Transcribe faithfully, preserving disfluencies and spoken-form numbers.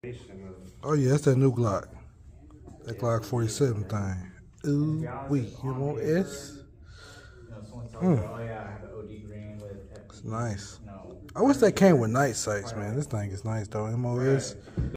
Oh yeah, that's that new Glock. That Glock forty-seven thing. Ooh, wait, you want S? Mm. It's nice. I wish that came with night sights, man. This thing is nice though. M O S.